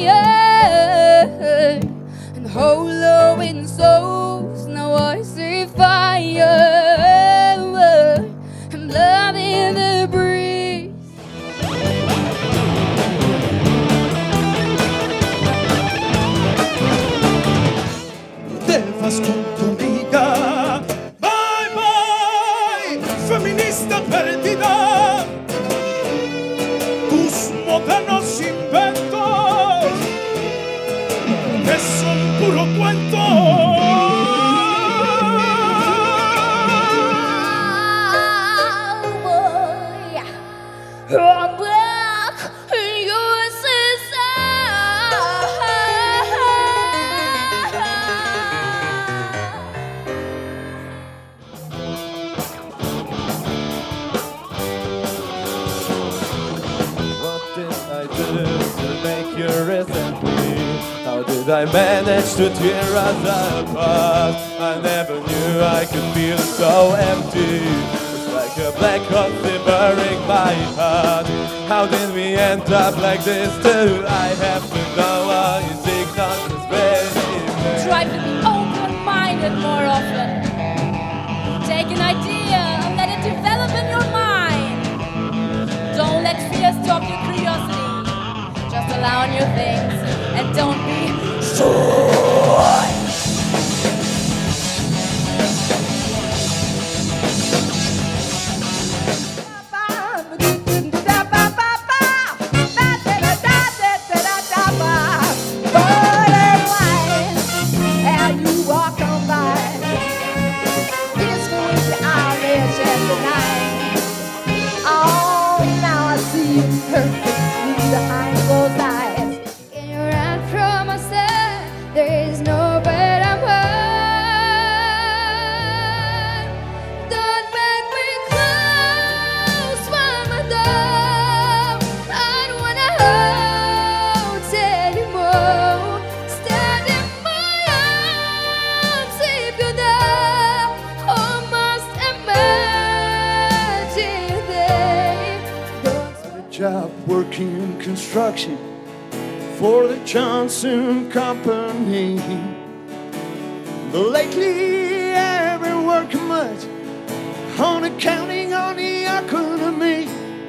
and hollowing souls. Now I see fire and blood in the breeze. Te vas con tu amiga. Bye bye, feminista perdida. Tus modernos inventos que son puro cuento. I'm back in USSR. What did I do to make you resent me? How did I manage to tear us apart? I never knew I could feel so empty. It's like a black hole shivering my heart. How did we end up like this too? I have to know why you think not this way. Try to be open-minded more often. Take an idea and let it develop in your mind. Don't let fear stop your curiosity. Just allow new things and don't be shy. Behind those eyes, can you run from myself? There is no better word. Don't make me close my door. I don't wanna hold anymore. Stand in my arms if you're there. Almost imagine they don't. Job working in construction for the Johnson Company. But lately I've been working much on accounting, on the economy.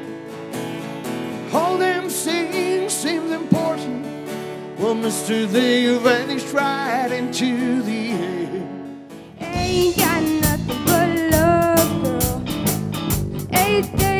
All them things seems important. Well, mister, they vanished right into the air. Ain't got nothing but love, girl. Ain't